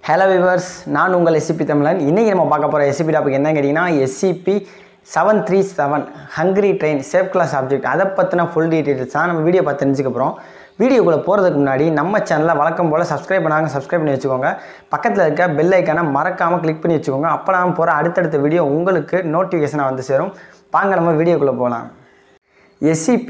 Hello viewers, நான் உங்கள் SCP Tamilan. இன்னைக்கு நம்ம பார்க்க போற SCP டாபிக் என்னன்னு கேட்டிங்கன்னா SCP 737 Hungry Train Safe Class Object. அத பத்தின full details தான் நம்ம வீடியோ பார்த்து தெரிஞ்சுக்க போறோம். வீடியோக்குள்ள போறதுக்கு முன்னாடி நம்ம சேனலை வழக்கம் போல சப்ஸ்கிரைப் பண்ணி வச்சுக்கோங்க. பக்கத்துல இருக்க பெல் ஐகானை மறக்காம கிளிக் பண்ணி வச்சுக்கோங்க. அப்பதான் போற அடுத்தடுத்த வீடியோ உங்களுக்கு நோட்டிஃபிகேஷனா வந்து சேரும். வாங்க நம்ம வீடியோக்குள்ள போலாம். SCP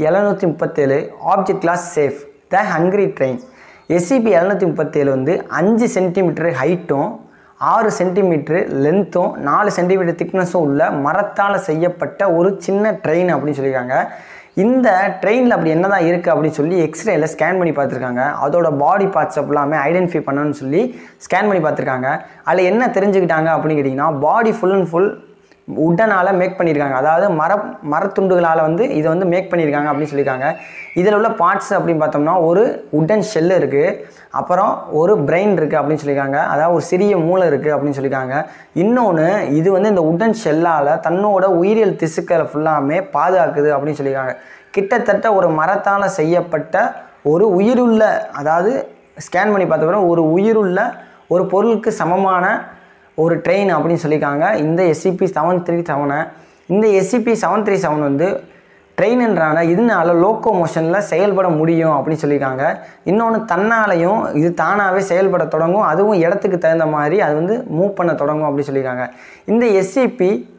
737 Object Class Safe The Hungry Train. SCP 737 வந்து 5 சென்டிமீட்டர் ஹைட்டும் 6 சென்டிமீட்டர் லென்த்தும் 4 சென்டிமீட்டர் திக்னஸும் உள்ள மரத்தால் செய்யப்பட்ட ஒரு சின்ன ட்ரெயின் அப்படின்னு சொல்லியிருக்காங்க. இந்த ட்ரெயினில் அப்படி என்னதான் இருக்குது அப்படின்னு சொல்லி எக்ஸ்ரேயில் ஸ்கேன் பண்ணி பார்த்துருக்காங்க. அதோட பாடி பார்ட்ஸ் எல்லாமே ஐடென்டிஃபை பண்ணணும்னு சொல்லி ஸ்கேன் பண்ணி பார்த்துருக்காங்க. அதில் என்ன தெரிஞ்சுக்கிட்டாங்க அப்படின்னு கேட்டிங்கன்னா பாடி ஃபுல் அண்ட் ஃபுல் உட்டனால் மேக் பண்ணியிருக்காங்க. அதாவது மரத்துண்டுகளால் வந்து இதை வந்து மேக் பண்ணியிருக்காங்க அப்படின்னு சொல்லியிருக்காங்க. இதில் உள்ள பார்ட்ஸ் அப்படின்னு பார்த்தோம்னா ஒரு உட்டன் ஷெல் இருக்குது, அப்புறம் ஒரு பிரெயின் இருக்குது அப்படின்னு சொல்லியிருக்காங்க. அதாவது ஒரு சிறிய மூளை இருக்குது அப்படின்னு சொல்லியிருக்காங்க. இன்னொன்று இது வந்து இந்த உட்டன் ஷெல்லால் தன்னோட உயிரியல் திசுக்களை ஃபுல்லாமே பாதுகாக்குது அப்படின்னு சொல்லியிருக்காங்க. கிட்டத்தட்ட ஒரு மரத்தால் செய்யப்பட்ட ஒரு உயிருள்ள, அதாவது ஸ்கேன் பண்ணி பார்த்த ஒரு உயிருள்ள ஒரு பொருளுக்கு சமமான ஒரு ட்ரெயின் அப்படின்னு சொல்லியிருக்காங்க இந்த SCP 737. இந்த SCP 737 வந்து ட்ரெயின்ன்றாங்க, இதனால லோக்கோ மோஷனில் செயல்பட முடியும் அப்படின்னு சொல்லியிருக்காங்க. இன்னொன்று தன்னாலையும் இது தானாகவே செயல்பட தொடங்கும், அதுவும் இடத்துக்கு தகுந்த மாதிரி அது வந்து மூவ் பண்ண தொடங்கும் அப்படின்னு சொல்லியிருக்காங்க. இந்த SCP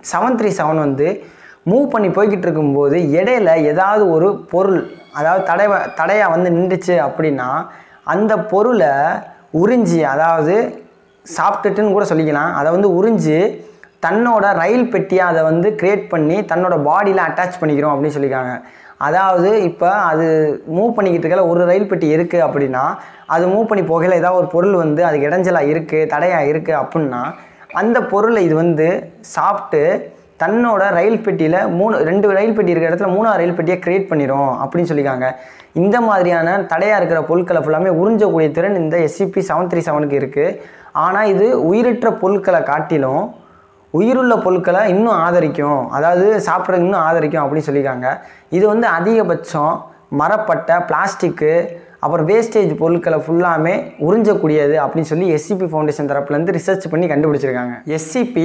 737 வந்து மூவ் பண்ணி போய்கிட்டு இருக்கும்போது இடையில ஏதாவது ஒரு பொருள், அதாவது தடையாக வந்து நின்றுச்சு அப்படின்னா அந்த பொருளை உறிஞ்சி, அதாவது சாப்பிட்டுட்டுன்னு கூட சொல்லிக்கலாம், அதை வந்து உறிஞ்சி தன்னோட ரயில் பெட்டியை அதை வந்து கிரியேட் பண்ணி தன்னோட பாடியில் அட்டாச் பண்ணிக்கிறோம் அப்படின்னு சொல்லியிருக்காங்க. அதாவது இப்போ அது மூவ் பண்ணிக்கிட்டு இருக்கல ஒரு ரயில் பெட்டி இருக்குது அப்படின்னா அது மூவ் பண்ணி போகையில் ஏதாவது ஒரு பொருள் வந்து அதுக்கு இடைஞ்சலாக இருக்குது, தடையாக இருக்குது அப்படின்னா அந்த பொருளை இது வந்து சாப்பிட்டு தன்னோட ரயில் பெட்டியில் 2 ரயில் பெட்டி இருக்கிற இடத்துல 3ஆவது ரயில் பெட்டியை கிரியேட் பண்ணிடும் அப்படின்னு சொல்லியிருக்காங்க. இந்த மாதிரியான தடையாக இருக்கிற பொருட்களை ஃபுல்லாமே உறிஞ்சக்கூடிய திறன் இந்த SCP 737க்கு இருக்குது. ஆனால் இது உயிரற்ற பொருட்களை காட்டிலும் உயிருள்ள பொருட்களை இன்னும் ஆதரிக்கும், அதாவது சாப்பிட்றதுக்கு இன்னும் ஆதரிக்கும் அப்படின்னு சொல்லியிருக்காங்க. இது வந்து அதிகபட்சம் மரப்பட்ட பிளாஸ்டிக்கு அப்புறம் வேஸ்டேஜ் பொருட்களை ஃபுல்லாமே உறிஞ்சக்கூடியது அப்படின்னு சொல்லி SCP ஃபவுண்டேஷன் தரப்புலேருந்து ரிசர்ச் பண்ணி கண்டுபிடிச்சிருக்காங்க. SCP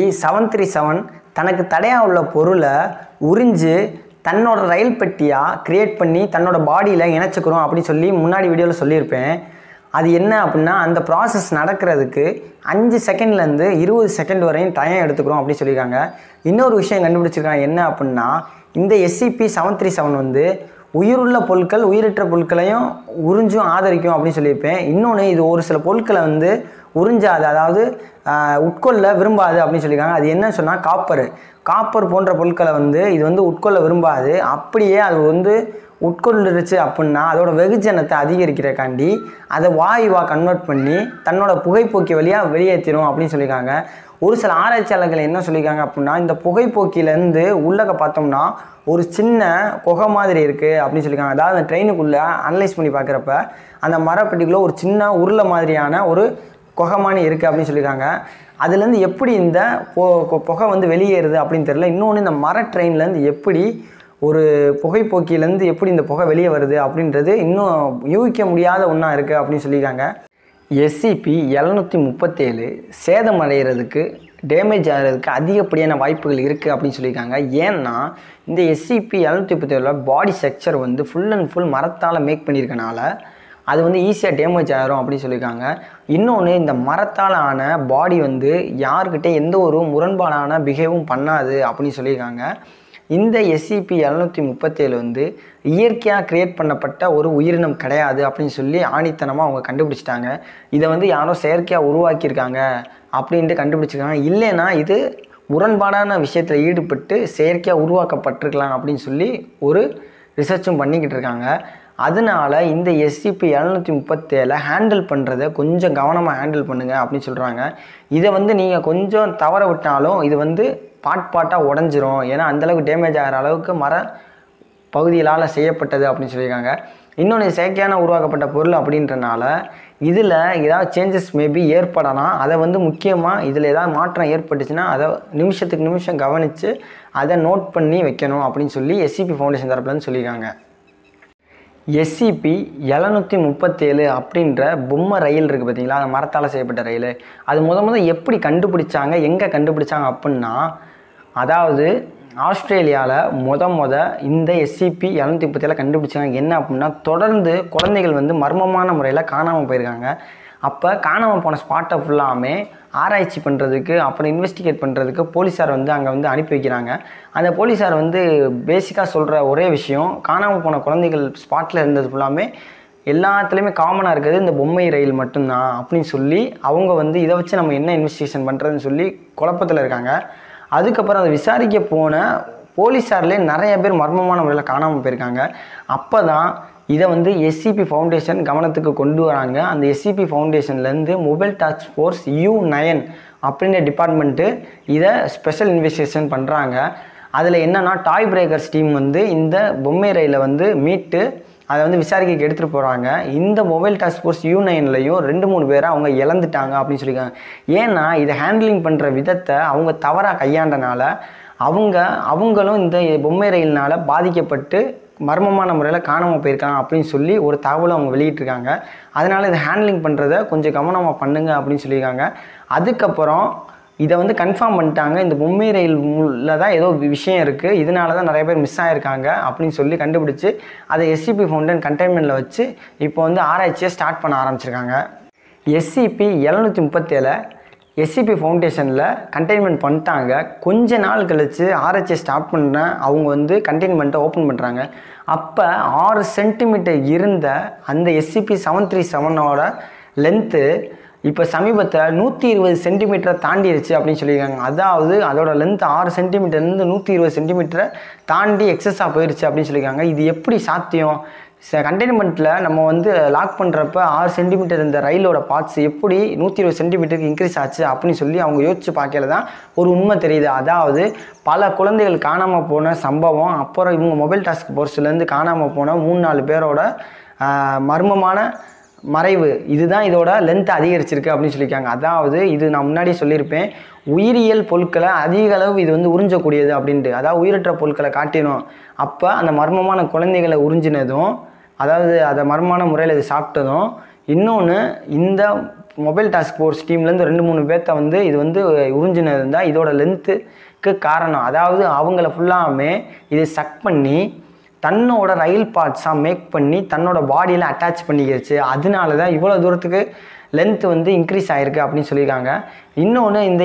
737 தனக்கு தடையாக உள்ள பொருளை உறிஞ்சு தன்னோட ரயில் பெட்டியாக கிரியேட் பண்ணி தன்னோட பாடியில் இணைச்சிக்கிறோம் அப்படின்னு சொல்லி முன்னாடி வீடியோவில் சொல்லியிருப்பேன். அது என்ன அப்படின்னா அந்த ப்ராசஸ் நடக்கிறதுக்கு 5 செகண்ட்லேருந்து 20 செகண்ட் வரையும் டைம் எடுத்துக்கிறோம் அப்படின்னு சொல்லியிருக்காங்க. இன்னொரு விஷயம் கண்டுபிடிச்சிருக்காங்க, என்ன அப்படின்னா இந்த SCP 737 வந்து உயிருள்ள பொருட்கள் உயிரற்ற பொருட்களையும் உறிஞ்சும் ஆதரிக்கும் அப்படின்னு சொல்லியிருப்பேன். இன்னொன்று இது ஒரு சில பொருட்களை வந்து உறிஞ்சாது, அதாவது உட்கொள்ள விரும்பாது அப்படின்னு சொல்லியிருக்காங்க. அது என்னன்னு சொன்னால் காப்பர் போன்ற பொருட்களை வந்து இது வந்து உட்கொள்ள விரும்பாது. அப்படியே அது வந்து உட்கொண்டுருச்சு அப்படின்னா அதோட வெகுஜனத்தை அதிகரிக்கிறக்காண்டி அதை வாயுவாக கன்வெர்ட் பண்ணி தன்னோட புகைப்போக்கி வழியாக வெளியேற்றிடும் அப்படின்னு சொல்லியிருக்காங்க. ஒரு சில ஆராய்ச்சியாளர்கள் என்ன சொல்லியிருக்காங்க அப்படின்னா இந்த புகைப்போக்கிலேருந்து உள்ளக பார்த்தோம்னா ஒரு சின்ன குகை மாதிரி இருக்குது அப்படின்னு சொல்லியிருக்காங்க. அதாவது அந்த ட்ரெயினுக்குள்ளே அனலைஸ் பண்ணி பார்க்குறப்ப அந்த மரப்பெட்டிக்குள்ளே ஒரு சின்ன உருளை மாதிரியான ஒரு குகைமானி இருக்குது அப்படின்னு சொல்லியிருக்காங்க. அதுலேருந்து எப்படி இந்த புகை வந்து வெளியேறுது அப்படின்னு தெரியல. இன்னொன்று இந்த மர ட்ரெயின்லேருந்து எப்படி ஒரு புகைப்போக்கிலேருந்து எப்படி இந்த புகை வெளியே வருது அப்படின்றது இன்னும் யூகிக்க முடியாத ஒன்றா இருக்குது அப்படின்னு சொல்லியிருக்காங்க. SCP 737 சேதமடைகிறதுக்கு டேமேஜ் ஆகிறதுக்கு அதிகப்படியான வாய்ப்புகள் இருக்குது அப்படின்னு சொல்லியிருக்காங்க. ஏன்னா இந்த SCP 737 பாடி ஸ்ட்ரக்சர் வந்து ஃபுல் அண்ட் ஃபுல் மரத்தால் மேக் பண்ணியிருக்கனால அது வந்து ஈஸியாக டேமேஜ் ஆகிரும் அப்படின்னு சொல்லியிருக்காங்க. இன்னொன்று இந்த மரத்தால் ஆன பாடி வந்து யாருக்கிட்ட எந்த ஒரு முரண்பாடான பிஹேவும் பண்ணாது அப்படின்னு சொல்லியிருக்காங்க. இந்த SCP 737 வந்து இயற்கையாக கிரியேட் பண்ணப்பட்ட ஒரு உயிரினம் கிடையாது அப்படின்னு சொல்லி ஆணித்தனமாக அவங்க கண்டுபிடிச்சிட்டாங்க. இதை வந்து யாரோ செயற்கையாக உருவாக்கியிருக்காங்க அப்படின்ட்டு கண்டுபிடிச்சிருக்காங்க. இல்லைன்னா இது முரண்பாடான விஷயத்தில் ஈடுபட்டு செயற்கையாக உருவாக்கப்பட்டிருக்கலாம் அப்படின்னு சொல்லி ஒரு ரிசர்ச்சும் பண்ணிக்கிட்டு இருக்காங்க. அதனால இந்த SCP 737 ஹேண்டில் பண்ணுறதை கொஞ்சம் கவனமாக ஹேண்டில் பண்ணுங்கள் அப்படின்னு சொல்கிறாங்க. இதை வந்து நீங்கள் கொஞ்சம் தவற விட்டாலும் இது வந்து பாட்டாக உடஞ்சிரும், ஏன்னா அந்தளவுக்கு டேமேஜ் ஆகிற அளவுக்கு மர பகுதிகளால் செய்யப்பட்டது அப்படின்னு சொல்லியிருக்காங்க. இன்னொன்று செயற்கையான உருவாக்கப்பட்ட பொருள் அப்படின்றனால இதில் ஏதாவது சேஞ்சஸ் மேபி ஏற்படலாம். அதை வந்து முக்கியமாக இதில் ஏதாவது மாற்றம் ஏற்பட்டுச்சுன்னா அதை நிமிஷத்துக்கு நிமிஷம் கவனித்து அதை நோட் பண்ணி வைக்கணும் அப்படின்னு சொல்லி SCP ஃபவுண்டேஷன் தரப்புலன்னு சொல்லியிருக்காங்க. SCP-737 அப்படின்ற பொம்மை ரயில் இருக்குது பார்த்தீங்களா, அந்த மரத்தால் செய்யப்பட்ட ரயில். அது முத எப்படி கண்டுபிடிச்சாங்க, எங்கே கண்டுபிடிச்சாங்க அப்படின்னா, அதாவது ஆஸ்திரேலியாவில் இந்த SCP-737 கண்டுபிடிச்சாங்க. என்ன அப்படின்னா, தொடர்ந்து குழந்தைகள் வந்து மர்மமான முறையில் காணாமல் போயிருக்காங்க. அப்போ காணாமல் போன ஸ்பாட்டை ஃபுல்லாமே ஆராய்ச்சி பண்ணுறதுக்கு, அப்புறம் இன்வெஸ்டிகேட் பண்ணுறதுக்கு போலீஸார் வந்து அங்கே வந்து அனுப்பி வைக்கிறாங்க. அந்த போலீஸார் வந்து பேசிக்காக சொல்கிற ஒரே விஷயம், காணாமல் போன குழந்தைகள் ஸ்பாட்டில் இருந்தது ஃபுல்லாமே எல்லாத்துலேயுமே காமனாக இருக்கிறது இந்த பொம்மை ரயில் மட்டும்தான் அப்படின்னு சொல்லி அவங்க வந்து இதை வச்சு நம்ம என்ன இன்வெஸ்டிகேஷன் பண்ணுறதுன்னு சொல்லி குழப்பத்தில் இருக்காங்க. அதுக்கப்புறம் அதை விசாரிக்க போன போலீஸார்லேயே நிறைய பேர் மர்மமான முறையில் காணாமல் போயிருக்காங்க. அப்போ தான் இதை வந்து SCP ஃபவுண்டேஷன் கவனத்துக்கு கொண்டு வராங்க. அந்த SCP ஃபவுண்டேஷன்லேருந்து மொபைல் டாஸ்க் ஃபோர்ஸ் U9 அப்படின்ற டிபார்ட்மெண்ட்டு இதை ஸ்பெஷல் இன்வெஸ்டிகேஷன் பண்ணுறாங்க. அதில் என்னென்னா, டாய் பிரேக்கர்ஸ் டீம் வந்து இந்த பொம்மை ரயிலை வந்து மீட்டு அதை வந்து விசாரிக்க எடுத்துகிட்டு போகிறாங்க. இந்த மொபைல் டாஸ்க் ஃபோர்ஸ் U9லையும் 2-3 பேரை அவங்க இழந்துட்டாங்க அப்படின்னு சொல்லியிருக்காங்க. ஏன்னா இதை ஹேண்ட்லிங் பண்ணுற விதத்தை அவங்க தவறாக கையாண்டனால அவங்களும் இந்த பொம்மை ரயில்னால் பாதிக்கப்பட்டு மர்மமான முறையில் காணாமல் போயிருக்காங்க அப்படின்னு சொல்லி ஒரு தகவலை அவங்க வெளியிட்டிருக்காங்க. அதனால் இதை ஹேண்ட்லிங் பண்ணுறதை கொஞ்சம் கவனமாக பண்ணுங்க அப்படின்னு சொல்லியிருக்காங்க. அதுக்கப்புறம் இதை வந்து கன்ஃபார்ம் பண்ணிட்டாங்க, இந்த பொம்மை ரயிலில் தான் ஏதோ விஷயம் இருக்குது, இதனால தான் நிறைய பேர் மிஸ் ஆகிருக்காங்க அப்படின்னு சொல்லி கண்டுபிடிச்சி அதை SCP ஃபவுண்டேஷன் கண்டெய்ன்மெண்ட்டில் வச்சு இப்போ வந்து ஆராய்ச்சியை ஸ்டார்ட் பண்ண ஆரம்பிச்சிருக்காங்க. SCP-737 SCP ஃபவுண்டேஷனில் கண்டெய்ன்மெண்ட் பண்ணிட்டாங்க. கொஞ்ச நாள் கழித்து ஆராய்ச்சியை ஸ்டார்ட் பண்ண அவங்க வந்து கண்டெய்ன்மெண்ட்டை ஓப்பன் பண்ணுறாங்க. அப்போ 6 சென்டிமீட்டர் இருந்த அந்த SCP-737 லென்த்து இப்போ சமீபத்தில் 120 சென்டிமீட்டரை தாண்டிடுச்சு அப்படின்னு சொல்லியிருக்காங்க. அதாவது அதோட லென்த் 6 சென்டிமீட்டர்லேருந்து 120 சென்டிமீட்டரை தாண்டி எக்ஸஸாக போயிடுச்சு அப்படின்னு சொல்லியிருக்காங்க. இது எப்படி சாத்தியம்? கண்டெய்ன்மெண்ட்டில் நம்ம வந்து லாக் பண்ணுறப்ப 6 சென்டிமீட்டர் இந்த ரயிலோட பார்ட்ஸ் எப்படி 120 சென்டிமீட்டருக்கு இன்க்ரீஸ் ஆச்சு அப்படின்னு சொல்லி அவங்க யோசிச்சு பார்க்கல தான் ஒரு உண்மை தெரியுது. அதாவது பல குழந்தைகள் காணாமல் போன சம்பவம், அப்புறம் இவங்க மொபைல் டாஸ்க் ஃபோர்ஸ்லேருந்து காணாமல் போன 3-4 பேரோட மர்மமான மறைவு, இதுதான் இதோட லென்த் அதிகரிச்சிருக்கு அப்படின்னு சொல்லியிருக்காங்க. அதாவது இது நான் முன்னாடியே சொல்லியிருப்பேன், உயிரியல் பொருட்களை அதிக அளவு இது வந்து உறிஞ்சக்கூடியது அப்படின்ட்டு. அதாவது உயிரற்ற பொருட்களை காட்டினோம், அப்போ அந்த மர்மமான குழந்தைகளை உறிஞ்சினதும், அதாவது அதை மர்மமான முறையில் இது சாப்பிட்டதும், இன்னொன்று இந்த மொபைல் டாஸ்க் ஃபோர்ஸ் டீம்லேருந்து 2-3 பேர்த்த வந்து இது வந்து உறிஞ்சினது தான் இதோட லென்த்துக்கு காரணம். அதாவது அவங்கள ஃபுல்லாமே இது சக் பண்ணி தன்னோட ரயில் பார்ட்ஸாக மேக் பண்ணி தன்னோட பாடியில் அட்டாச் பண்ணிக்கிடுச்சு. அதனால தான் இவ்வளோ தூரத்துக்கு லென்த் வந்து இன்க்ரீஸ் ஆகிருக்கு அப்படின்னு சொல்லியிருக்காங்க. இன்னொன்று, இந்த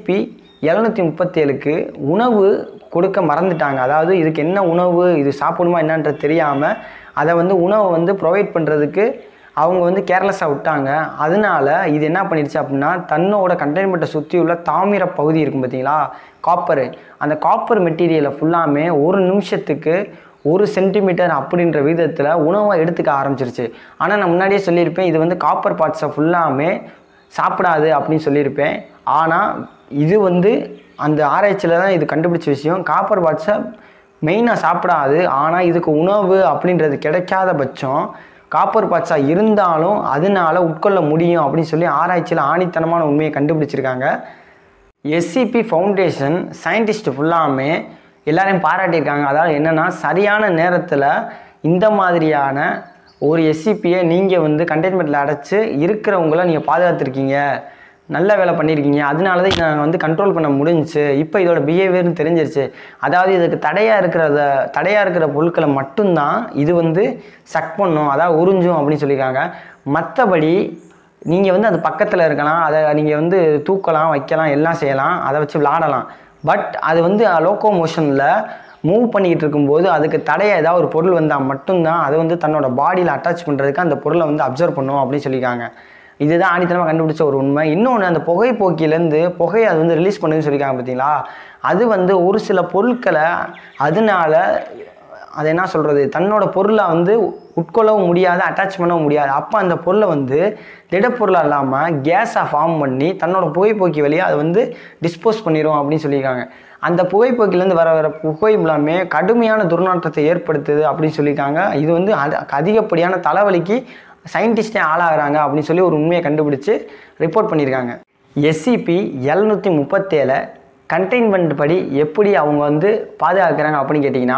SCP-737க்கு உணவு கொடுக்க மறந்துட்டாங்க. அதாவது இதுக்கு என்ன உணவு, இது சாப்பிடுமா என்னன்றது தெரியாமல் அதை வந்து உணவை வந்து ப்ரொவைட் பண்ணுறதுக்கு அவங்க வந்து கேர்லெஸ்ஸாக விட்டாங்க. அதனால இது என்ன பண்ணிடுச்சு அப்படின்னா, தன்னோட கண்டெய்ன்மெண்ட்டை சுற்றி உள்ள தாமிர பகுதி இருக்கும் பார்த்தீங்களா, காப்பரு, அந்த காப்பர் மெட்டீரியலை ஃபுல்லாமே 1 நிமிஷத்துக்கு 1 சென்டிமீட்டர் அப்படின்ற விதத்தில் உணவை எடுத்துக்க ஆரம்பிச்சிருச்சு. ஆனால் நான் முன்னாடியே சொல்லியிருப்பேன், இது வந்து காப்பர் பார்ட்ஸை ஃபுல்லாமே சாப்பிடாது அப்படின்னு சொல்லியிருப்பேன். ஆனால் இது வந்து அந்த ஆராய்ச்சியில் தான் இது கண்டுபிடிச்ச விஷயம், காப்பர் பார்ட்ஸை மெயினாக சாப்பிடாது. ஆனால் இதுக்கு உணவு அப்படின்றது கிடைக்காத பட்சம் காப்பர் பார்ட்ஸாக இருந்தாலும் அதனால உட்கொள்ள முடியும் அப்படின்னு சொல்லி ஆராய்ச்சியில் ஆணித்தனமான உண்மையை கண்டுபிடிச்சிருக்காங்க. SCP ஃபவுண்டேஷன் சயின்டிஸ்ட் ஃபுல்லாமே எல்லாரையும் பாராட்டியிருக்காங்க. அதாவது என்னென்னா, சரியான நேரத்தில் இந்த மாதிரியான ஒரு SCPயை நீங்கள் வந்து கண்டெய்ன்மெண்ட்டில் அடைச்சி இருக்கிறவங்கள நீங்கள் பாதுகாத்துருக்கீங்க, நல்ல வேலை பண்ணியிருக்கீங்க, அதனால தான் நாங்கள் வந்து கண்ட்ரோல் பண்ண முடிஞ்சிச்சு. இப்போ இதோட பிஹேவியர்னு தெரிஞ்சிருச்சு. அதாவது இதுக்கு தடையாக இருக்கிற பொருட்களை மட்டும்தான் இது வந்து சக் பண்ணும், அதாவது உறிஞ்சும் அப்படின்னு சொல்லியிருக்காங்க. மற்றபடி நீங்கள் வந்து அது பக்கத்தில் இருக்கலாம், அதை நீங்கள் வந்து தூக்கலாம், வைக்கலாம், எல்லாம் செய்யலாம், அதை வச்சு விளாடலாம். பட் அது வந்து லோக்கோ மோஷனில் மூவ் பண்ணிக்கிட்டு இருக்கும்போது அதுக்கு தடையாக ஏதாவது ஒரு பொருள் வந்தால் மட்டும்தான் அதை வந்து தன்னோட பாடியில் அட்டாச் பண்ணுறதுக்கு அந்த பொருளை வந்து அப்சர்வ் பண்ணும் அப்படின்னு சொல்லியிருக்காங்க. இதுதான் ஆணித்தனமாக கண்டுபிடிச்ச ஒரு உண்மை. இன்னொன்று, அந்த புகைப்போக்கிலேருந்து புகையை அது வந்து ரிலீஸ் பண்ணுன்னு சொல்லியிருக்காங்க பார்த்தீங்களா, அது வந்து ஒரு சில பொருட்களை அதனால அதை என்ன சொல்கிறது, தன்னோட பொருளை வந்து உட்கொள்ளவும் முடியாது, அட்டாச் பண்ணவும் முடியாது. அப்போ அந்த பொருளை வந்து திடப்பொருளாக இல்லாமல் கேஸாக ஃபார்ம் பண்ணி தன்னோட புகைப்போக்கி வழியாக அதை வந்து டிஸ்போஸ் பண்ணிடும் அப்படின்னு சொல்லியிருக்காங்க. அந்த புகைப்போக்கிலேருந்து வர புகை எல்லாமே கடுமையான துர்நாற்றத்தை ஏற்படுத்துது அப்படின்னு சொல்லியிருக்காங்க. இது வந்து அதிகப்படியான தலைவலிக்கு சயின்டிஸ்டே ஆளாகிறாங்க அப்படின்னு சொல்லி ஒரு உண்மையை கண்டுபிடிச்சு ரிப்போர்ட் பண்ணியிருக்காங்க. SCP-737 கண்டெய்ன்மெண்ட் படி எப்படி அவங்க வந்து பாதுகாக்கிறாங்க அப்படின்னு கேட்டிங்கன்னா,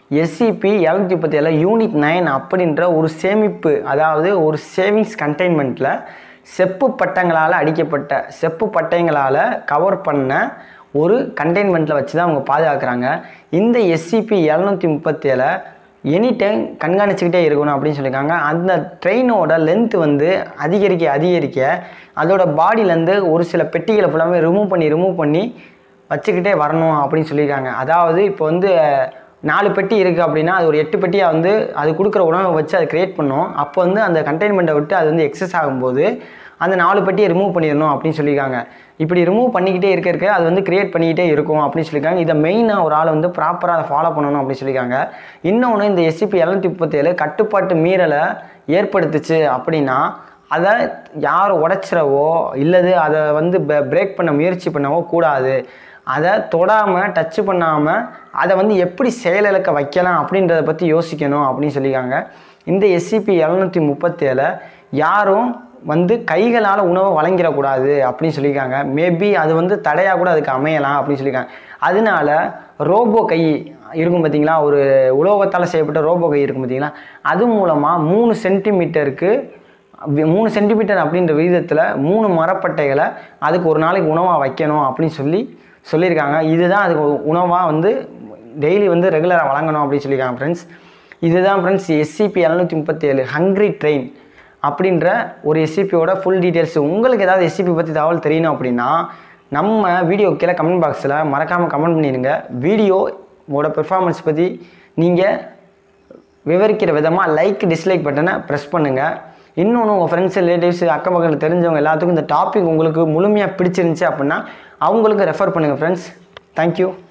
SCP-737 யூனிட் 9 அப்படின்ற ஒரு சேமிப்பு, அதாவது ஒரு சேவிங்ஸ் கண்டெய்ன்மெண்ட்டில் செப்பு பட்டங்களால் அடிக்கப்பட்ட, செப்பு பட்டைங்களால் கவர் பண்ண ஒரு கண்டெய்ன்மெண்ட்டில் வச்சு தான் அவங்க பாதுகாக்கிறாங்க. இந்த SCP-737 எனி டைம் கண்காணிச்சுக்கிட்டே இருக்கணும் அப்படின்னு சொல்லியிருக்காங்க. அந்த ட்ரெயினோட லென்த் வந்து அதிகரிக்க அதோட பாடியிலேருந்து ஒரு சில பெட்டிகளை ஃபுல்லாமே ரிமூவ் பண்ணி வச்சுக்கிட்டே வரணும் அப்படின்னு சொல்லியிருக்காங்க. அதாவது இப்போ வந்து 4 பெட்டி இருக்குது அப்படின்னா அது ஒரு 8 பெட்டியாக வந்து அது கொடுக்குற உணவை வச்சு அதை க்ரியேட் பண்ணோம். அப்போ வந்து அந்த கண்டெய்ன்மெண்ட்டை விட்டு அது வந்து எக்ஸஸ் ஆகும்போது அந்த 4 பெட்டியை ரிமூவ் பண்ணிடணும் அப்படின்னு சொல்லியிருக்காங்க. இப்படி ரிமூவ் பண்ணிக்கிட்டே இருக்க அது வந்து க்ரியேட் பண்ணிக்கிட்டே இருக்கும் அப்படின்னு சொல்லியிருக்காங்க. இதை மெயினாக ஒரு ஆள் வந்து ப்ராப்பராக அதை ஃபாலோ பண்ணணும் அப்படின்னு சொல்லியிருக்காங்க. இன்னொன்று, இந்த SCP-737 கட்டுப்பாட்டு மீறலை ஏற்படுத்துச்சு அப்படின்னா அதை யார் உடைச்சிடவோ இல்லது அதை வந்து பிரேக் பண்ண முயற்சி பண்ணவோ கூடாது. அதை தொடாமல் டச்சு பண்ணாமல் அதை வந்து எப்படி செயலிழக்க வைக்கலாம் அப்படின்றத பற்றி யோசிக்கணும் அப்படின்னு சொல்லியிருக்காங்க. இந்த SCP-737 யாரும் வந்து கைகளால் உணவை வழங்கிடக்கூடாது அப்படின்னு சொல்லியிருக்காங்க. மேபி அது வந்து தடையாக கூட அதுக்கு அமையலாம் அப்படின்னு சொல்லியிருக்காங்க. அதனால ரோபோ கை இருக்கும் பார்த்தீங்களா, ஒரு உலோகத்தால் செய்யப்பட்ட ரோபோ கை இருக்கும் பார்த்தீங்களா, அது மூலமாக 3 சென்டிமீட்டருக்கு 3 சென்டிமீட்டர் அப்படின்ற விகிதத்தில் 3 மரப்பட்டைகளை அதுக்கு ஒரு நாளைக்கு உணவாக வைக்கணும் அப்படின்னு சொல்லியிருக்காங்க. இதுதான் அதுக்கு உணவாக வந்து டெய்லி வந்து ரெகுலராக வழங்கணும் அப்படின்னு சொல்லியிருக்காங்க ஃப்ரெண்ட்ஸ். இதுதான் ஃப்ரெண்ட்ஸ் SCP-737 ஹங்க்ரி ட்ரெயின் அப்படின்ற ஒரு SCPயோட ஃபுல் டீட்டெயில்ஸ். உங்களுக்கு ஏதாவது SCP பற்றி தகவல் தெரியணும் அப்படின்னா நம்ம வீடியோ கீழே கமெண்ட் பாக்ஸில் மறக்காமல் கமெண்ட் பண்ணிடுங்க. வீடியோவோட பெர்ஃபார்மன்ஸ் பற்றி நீங்கள் விவரிக்கிற விதமாக லைக் டிஸ்லைக் பட்டனை ப்ரெஸ் பண்ணுங்கள். இன்னொன்று, உங்கள் ஃப்ரெண்ட்ஸ் ரிலேட்டிவ்ஸ் அக்கம் பக்கத்தில் தெரிஞ்சவங்க எல்லாத்துக்கும் இந்த டாபிக் உங்களுக்கு முழுமையாக பிடிச்சிருந்துச்சு அப்படின்னா அவங்களுக்கு ரெஃபர் பண்ணுங்கள் ஃப்ரெண்ட்ஸ். தேங்க்யூ.